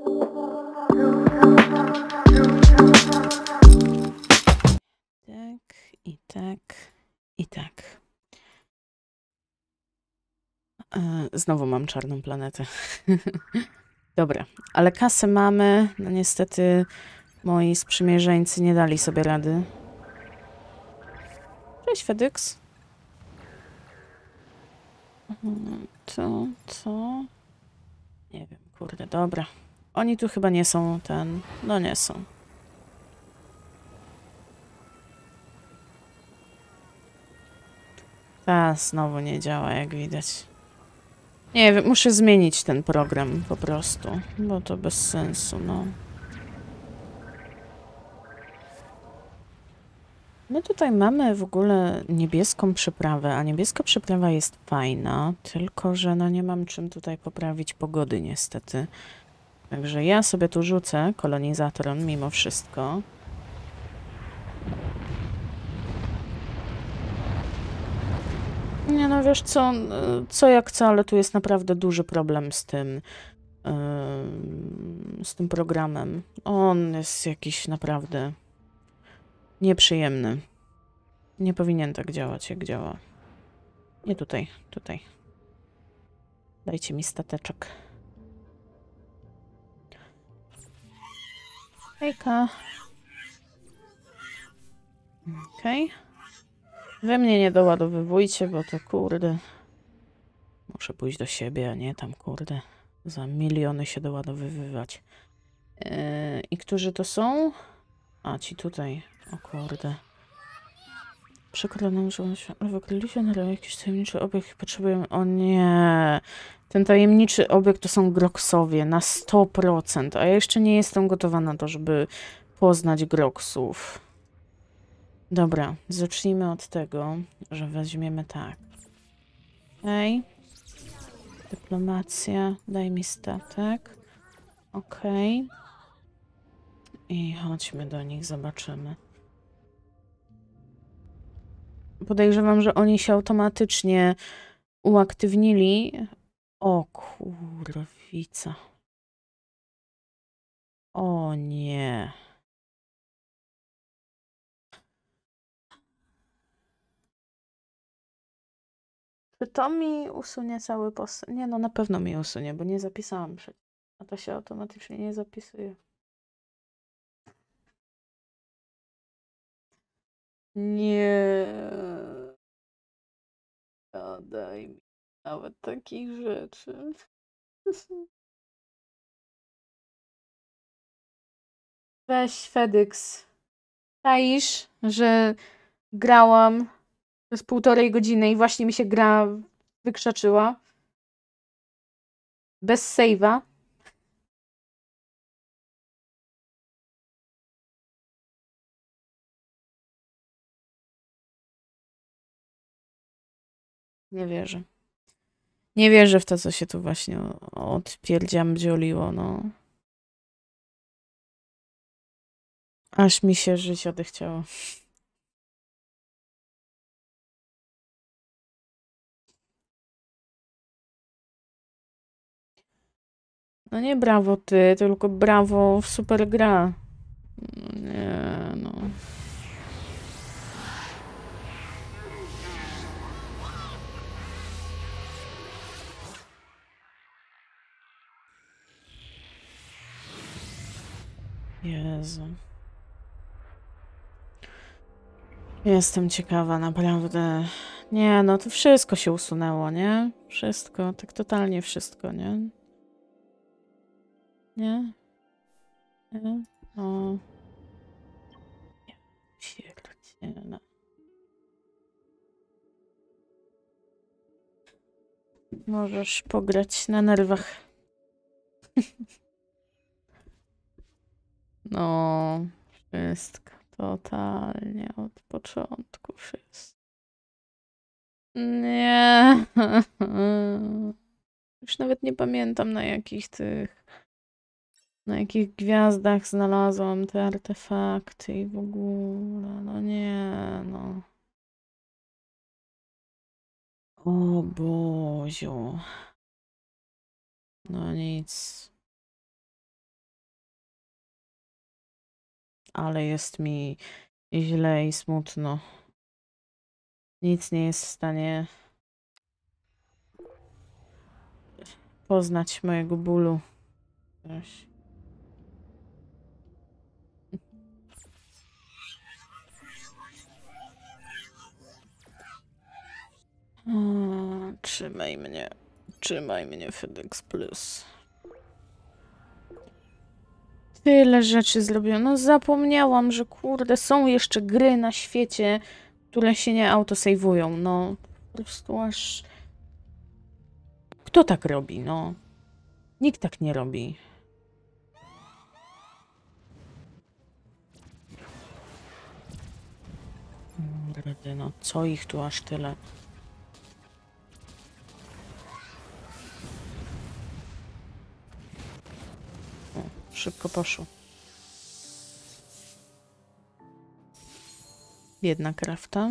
Tak, i tak, i tak. Znowu mam czarną planetę. Dobra, ale kasę mamy. No niestety moi sprzymierzeńcy nie dali sobie rady. Cześć, Fedyks. To, co? Nie wiem, kurde, dobra. Oni tu chyba nie są ten... No nie są. Ta znowu nie działa, jak widać. Nie wiem, muszę zmienić ten program po prostu, bo to bez sensu, no. My tutaj mamy w ogóle niebieską przyprawę, a niebieska przyprawa jest fajna, tylko że no nie mam czym tutaj poprawić pogody niestety. Także ja sobie tu rzucę kolonizator mimo wszystko. Nie no, wiesz co jak co, ale tu jest naprawdę duży problem z tym programem. On jest jakiś naprawdę nieprzyjemny. Nie powinien tak działać, jak działa. Nie tutaj, tutaj. Dajcie mi stateczek. Hejka. Okej. Wy mnie nie doładowywujcie, bo to kurde. Muszę pójść do siebie, a nie tam kurde. Za miliony się doładowywać. I którzy to są? A, ci tutaj. O kurde. Przykro nam, że wykryliśmy na jakiś tajemniczy obiekt i potrzebujemy... O nie! Ten tajemniczy obiekt to są groksowie na 100%, a ja jeszcze nie jestem gotowa na to, żeby poznać groksów. Dobra, zacznijmy od tego, że weźmiemy tak. Okej. Dyplomacja, daj mi statek. Okej. I chodźmy do nich, zobaczymy. Podejrzewam, że oni się automatycznie uaktywnili. O kurwica. O nie. Czy to mi usunie cały post? Nie no, na pewno mi usunie, bo nie zapisałam przecież. A to się automatycznie nie zapisuje. Nie. Daj mi nawet takich rzeczy. Weź Fedyks. Czaisz, że grałam przez 1,5 godziny i właśnie mi się gra wykrzaczyła. Bez save'a. Nie wierzę. Nie wierzę w to, co się tu właśnie odpierdziamdzioliło, no. Aż mi się żyć odechciało. No nie brawo ty, tylko brawo w super gra. No nie, no. Jezu. Jestem ciekawa, naprawdę. Nie, no to wszystko się usunęło, nie? Wszystko, tak totalnie wszystko, nie? Nie? Nie? O. Pierdziele. Możesz pograć na nerwach. No, wszystko. Totalnie od początku wszystko. Nie. Już nawet nie pamiętam na jakich gwiazdach znalazłam te artefakty i w ogóle. No nie, no. O Boziu. No nic. Ale jest mi źle i smutno. Nic nie jest w stanie poznać mojego bólu. Weź. Trzymaj mnie, FedEx Plus. Tyle rzeczy zrobiłam. No zapomniałam, że kurde, są jeszcze gry na świecie, które się nie autosejwują. No, po prostu aż... Kto tak robi, no? Nikt tak nie robi. Kurde, no co ich tu aż tyle? O, szybko poszło. Jedna krafta.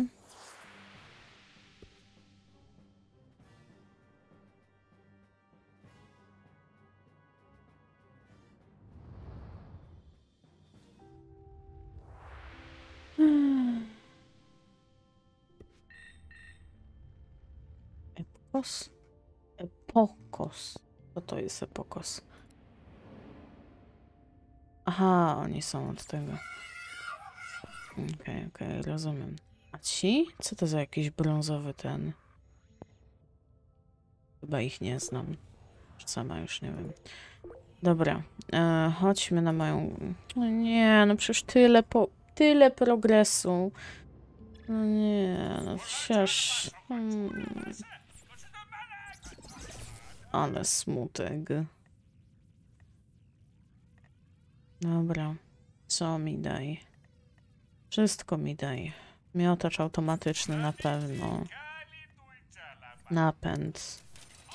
Epokos? Epokos. Co to jest epokos? Aha, oni są od tego. Okej, rozumiem. A ci? Co to za jakiś brązowy ten? Chyba ich nie znam. Sama już nie wiem. Dobra, chodźmy na moją... No nie, no przecież tyle progresu. No nie, no przecież... Ale smutek. Dobra, co mi daj? Wszystko mi daj. Miotacz automatyczny na pewno. Napęd.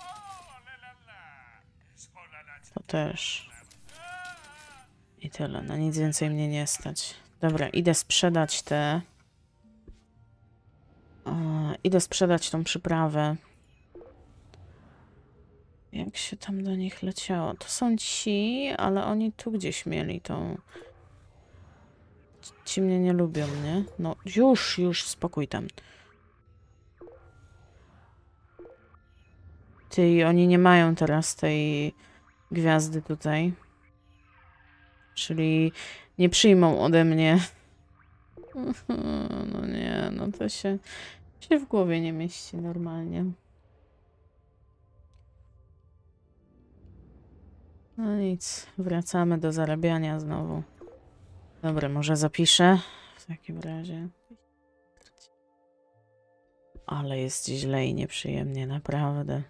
To też. I tyle. Na nic więcej mnie nie stać. Dobra, idę sprzedać te... Idę sprzedać tą przyprawę. Jak się tam do nich leciało? To są ci, ale oni tu gdzieś mieli tą... Ci mnie nie lubią, nie? No już, spokój tam. Ty, oni nie mają teraz tej gwiazdy tutaj. Czyli nie przyjmą ode mnie. No nie, no to się w głowie nie mieści normalnie. No nic, wracamy do zarabiania znowu. Dobra, może zapiszę w takim razie. Ale jest źle i nieprzyjemnie, naprawdę.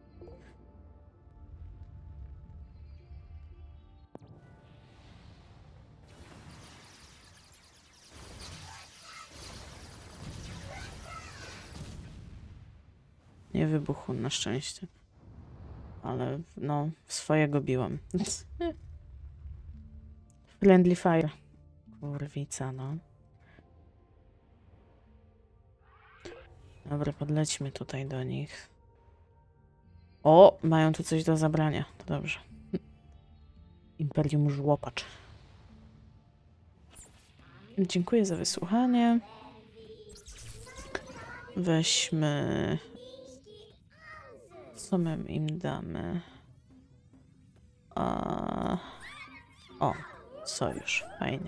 Nie wybuchł na szczęście. Ale no, swojego biłam. Friendly Fire. Kurwica, no. Dobra, podlećmy tutaj do nich. O, mają tu coś do zabrania. To dobrze. Imperium Żłopacz. Dziękuję za wysłuchanie. Weźmy... Co my im damy? O, sojusz. Fajnie.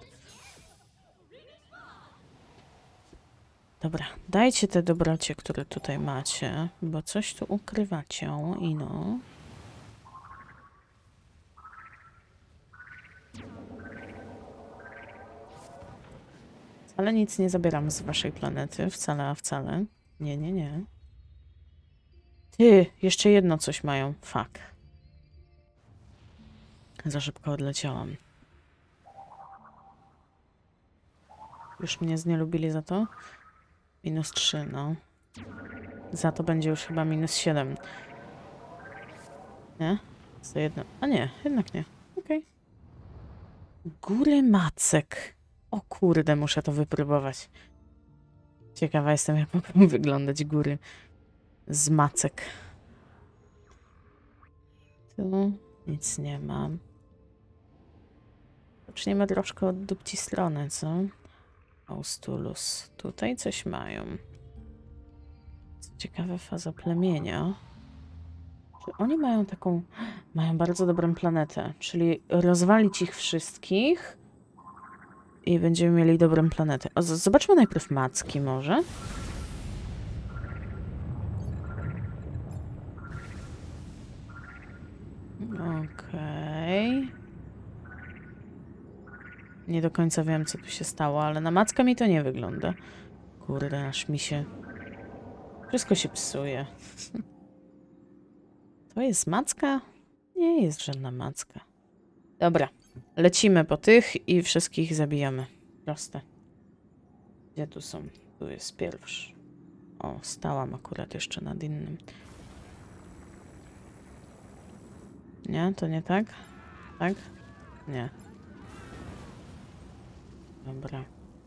Dobra, dajcie te dobrocie, które tutaj macie, bo coś tu ukrywacie i no. Wcale nic nie zabieram z waszej planety, wcale, a wcale. Nie. Ty, jeszcze jedno coś mają. Fuck. Za szybko odleciałam. Już mnie znielubili za to? -3, no. Za to będzie już chyba -7. Nie? Za jedno. A nie, jednak nie. Okej. Góry macek. O kurde, muszę to wypróbować. Ciekawa jestem, jak mogą wyglądać góry z macek. Tu nic nie mam. Zaczniemy troszkę od dupci strony, co? Austulus. Tutaj coś mają. Co ciekawe, faza plemienia. Czy oni mają taką... Mają bardzo dobrą planetę, czyli rozwalić ich wszystkich i będziemy mieli dobrą planetę. O, zobaczmy najpierw macki może. Okej. Nie do końca wiem, co tu się stało, ale na mackę mi to nie wygląda. Kurde, aż mi się... Wszystko się psuje. To jest macka? Nie jest żadna macka. Dobra, lecimy po tych i wszystkich zabijamy. Proste. Gdzie tu są? Tu jest pierwszy. O, stałam akurat jeszcze nad innym. Nie, to nie tak? Tak? Nie. Dobra.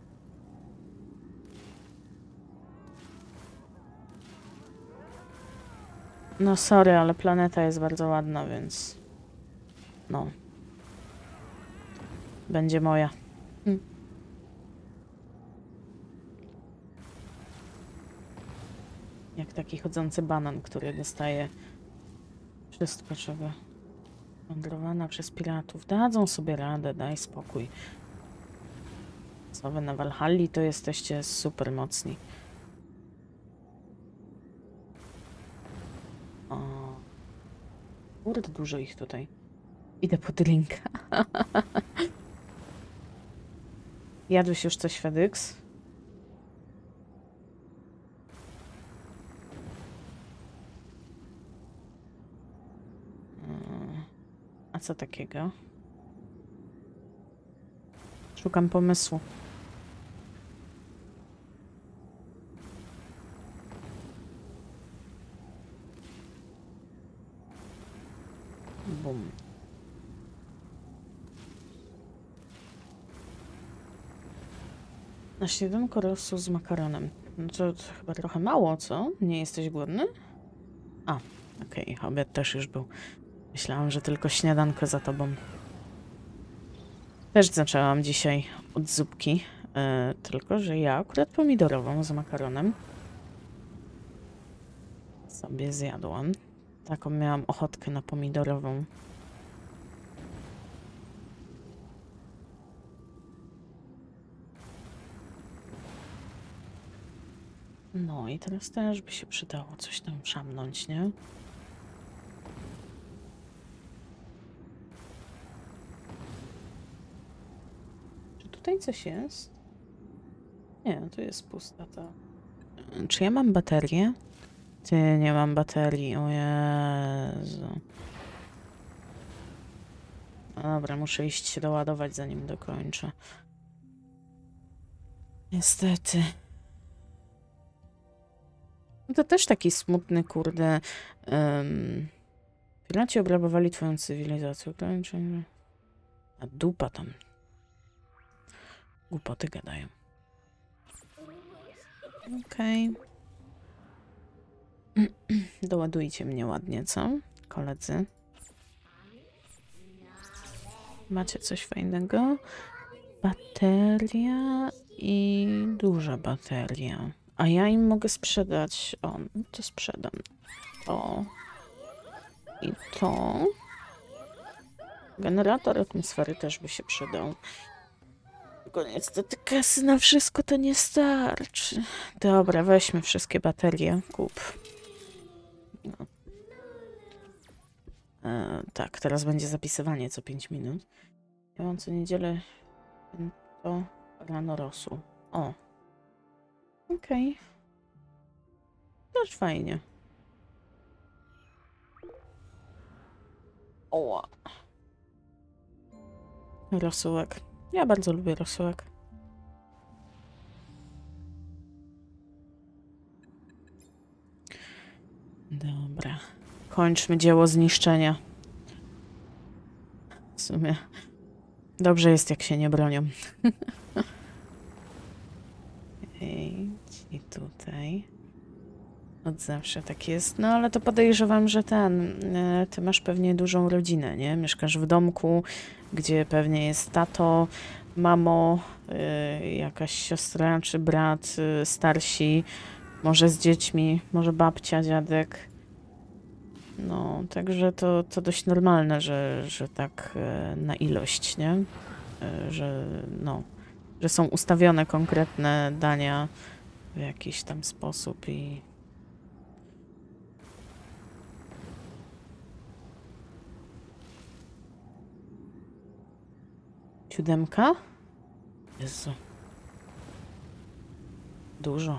No sorry, ale planeta jest bardzo ładna, więc... No. Będzie moja. Jak taki chodzący banan, który dostaje wszystko, czego... Wędrowana przez piratów. Dadzą sobie radę, daj spokój. Co wy na Walhalli, to jesteście super mocni. O. Kurde, dużo ich tutaj. Idę po drinka. Jadłeś już coś, Fedyks? A co takiego? Szukam pomysłu. Bum. Na śniadanko rosół z makaronem. No to chyba trochę mało, co? Nie jesteś głodny? A, okej, obiad też już był. Myślałam, że tylko śniadanko za tobą. Też zaczęłam dzisiaj od zupki, tylko że ja akurat pomidorową z makaronem sobie zjadłam. Taką miałam ochotkę na pomidorową. No i teraz też by się przydało coś tam szamnąć, nie? Czy tutaj coś jest? Nie, tu jest pusta ta. Czy ja mam baterię? Ty, nie mam baterii, o Jezu. No dobra, muszę iść się doładować, zanim dokończę. Niestety. No to też taki smutny, kurde... Piraci obrabowali twoją cywilizację. A dupa tam. Głupoty gadają. Okej. Doładujcie mnie ładnie, co? Koledzy. Macie coś fajnego? Bateria i duża bateria. A ja im mogę sprzedać. O, to sprzedam. To. I to. Generator atmosfery też by się przydał. Tylko niestety kasy na wszystko to nie starczy. Dobra, weźmy wszystkie baterie. Kup. No. Tak, teraz będzie zapisywanie co 5 minut. Ja mam co niedzielę to rano rosół. O. Okej. Też fajnie. O. Rosółek. Ja bardzo lubię rosółek. Dobra. Kończmy dzieło zniszczenia. W sumie dobrze jest, jak się nie bronią. Idź i tutaj. Od zawsze tak jest. No ale to podejrzewam, że ty masz pewnie dużą rodzinę, nie? Mieszkasz w domku, gdzie pewnie jest tato, mamo, jakaś siostra czy brat, starsi, może z dziećmi, może babcia, dziadek. No, także to dość normalne, że tak na ilość, nie? Że no, że są ustawione konkretne dania w jakiś tam sposób i... Siódemka? Jezu. Dużo.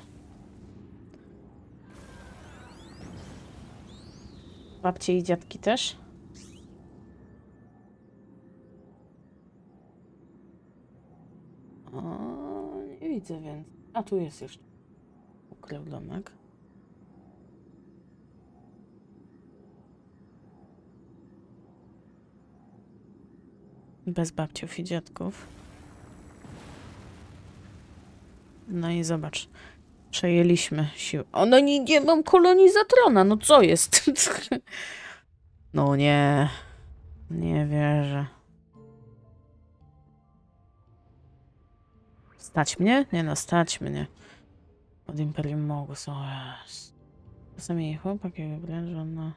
Babcie i dziadki też? O, nie widzę więc. A tu jest jeszcze. Ukrył domek. Bez babciów i dziadków. No i zobacz. Przejęliśmy siłę. O, no nie mam kolonizatrona. No co jest? No nie. Nie wierzę. Stać mnie? Nie no, stać mnie. Od Imperium Mogus. O jest. Czasami chłopak jak wybrać, że ona...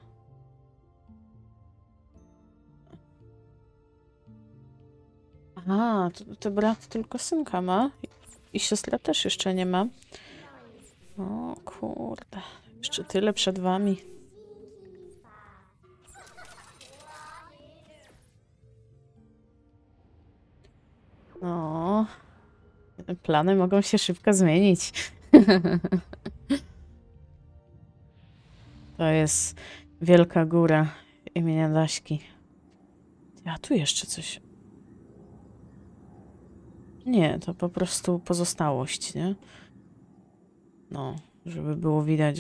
Aha, to brat tylko synka ma. I siostra też jeszcze nie ma. O kurde. Jeszcze tyle przed wami. No. Plany mogą się szybko zmienić. To jest wielka góra imienia Daśki. A tu jeszcze coś. Nie, to po prostu pozostałość, nie? No, żeby było widać,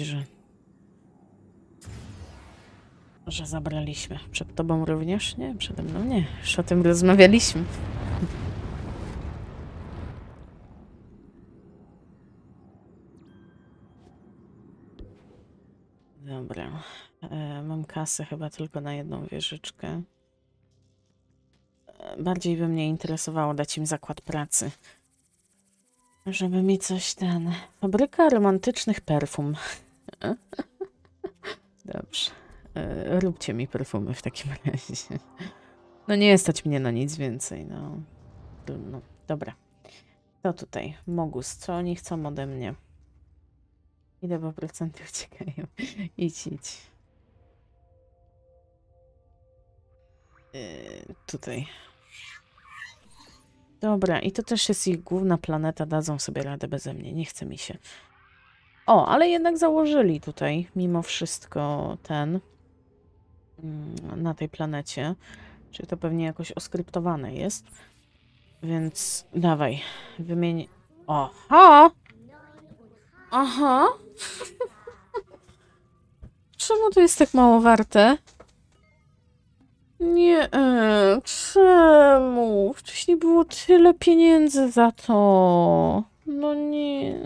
że zabraliśmy. Przed tobą również? Nie, przede mną nie. Już o tym rozmawialiśmy. Dobra. Mam kasę chyba tylko na jedną wieżyczkę. Bardziej by mnie interesowało dać im zakład pracy. Żeby mi coś ten... Fabryka romantycznych perfum. Dobrze. Róbcie mi perfumy w takim razie. No nie stać mnie na nic więcej, no. Trudno. Dobra. To tutaj. Mogus. Co oni chcą ode mnie? Idę, bo procenty uciekają. Idź. Tutaj. Dobra, i to też jest ich główna planeta. Dadzą sobie radę beze mnie. Nie chce mi się. O, ale jednak założyli tutaj mimo wszystko na tej planecie. Czyli to pewnie jakoś oskryptowane jest. Więc dawaj, wymień... Aha! Aha! Czemu to jest tak mało warte? Nie, czemu? Wcześniej było tyle pieniędzy za to. No nie.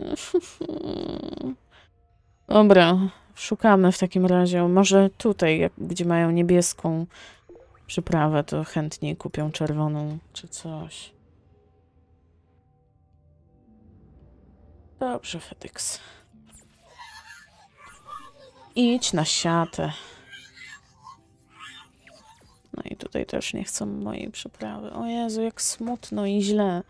Dobra, szukamy w takim razie. Może tutaj, gdzie mają niebieską przyprawę, to chętniej kupią czerwoną czy coś. Dobrze, Fetyks. Idź na siatę. No i tutaj też nie chcą mojej przyprawy. O Jezu, jak smutno i źle.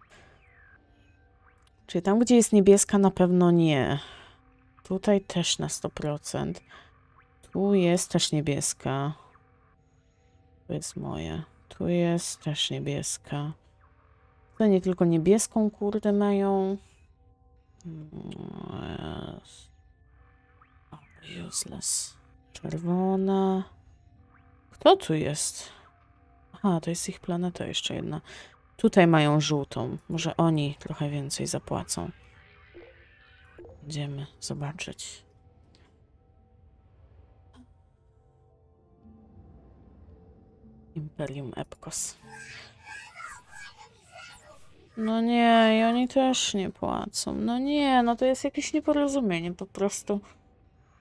Czyli tam, gdzie jest niebieska, na pewno nie. Tutaj też na 100%. Tu jest też niebieska. To jest moje. Tu jest też niebieska. To nie tylko niebieską, kurde, mają. Yes. Useless. Czerwona. Kto tu jest? Aha, to jest ich planeta jeszcze jedna. Tutaj mają żółtą. Może oni trochę więcej zapłacą. Idziemy zobaczyć. Imperium Epkos. No nie, i oni też nie płacą. No nie, no to jest jakieś nieporozumienie po prostu.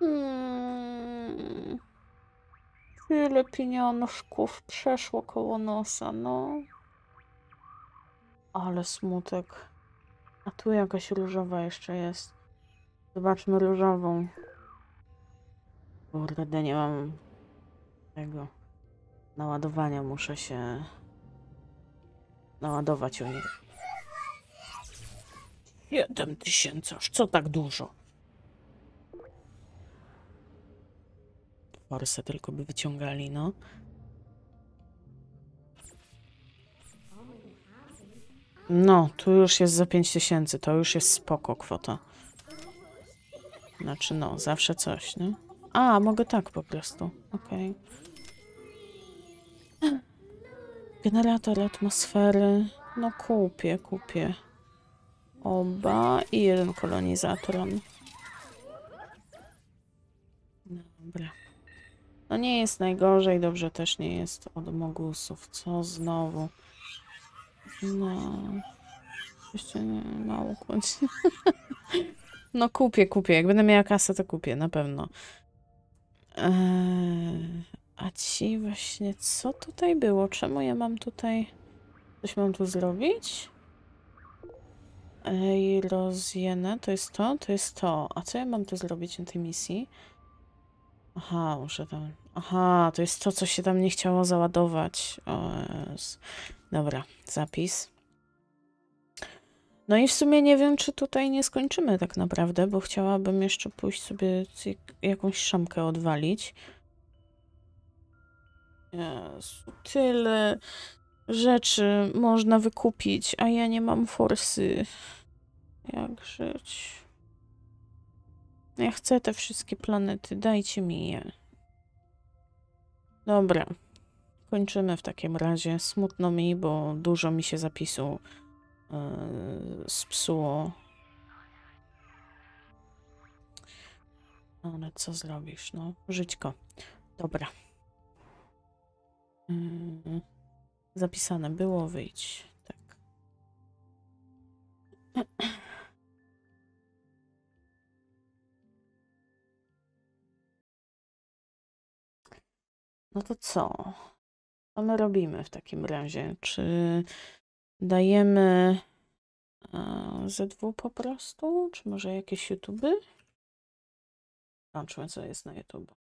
Tyle pieniążków przeszło koło nosa, no. Ale smutek. A tu jakaś różowa jeszcze jest. Zobaczmy różową. Kurde, nie mam tego naładowania. Muszę się naładować u nich. 7000, aż co tak dużo? Forsę tylko by wyciągali, no. No, tu już jest za 5000, to już jest spoko kwota. Znaczy no, zawsze coś, nie? A, mogę tak po prostu, okej. Generator atmosfery, no kupię. Oba i jeden kolonizatron. Dobra. No nie jest najgorzej, dobrze też nie jest od mogusów. Co znowu? No. Jeszcze nie, mało kłóci. No kupię. Jak będę miała kasę, to kupię, na pewno. A ci właśnie, co tutaj było? Czemu ja mam tutaj... Coś mam tu zrobić? Rozjenę, to jest to? To jest to. A co ja mam tu zrobić na tej misji? Aha, muszę tam... Aha, to jest to, co się tam nie chciało załadować. O, Jezu. Dobra, zapis. No i w sumie nie wiem, czy tutaj nie skończymy tak naprawdę, bo chciałabym jeszcze pójść sobie jakąś szamkę odwalić. Jezu, tyle rzeczy można wykupić, a ja nie mam forsy. Jak żyć? Ja chcę te wszystkie planety, dajcie mi je. Dobra, kończymy w takim razie. Smutno mi, bo dużo mi się zapisu spsuło. Ale co zrobisz, no? Żyćko. Dobra. Zapisane było, wyjdź. Tak. No to co? Co my robimy w takim razie? Czy dajemy ZW po prostu? Czy może jakieś YouTube? Zobaczmy, co jest na YouTube.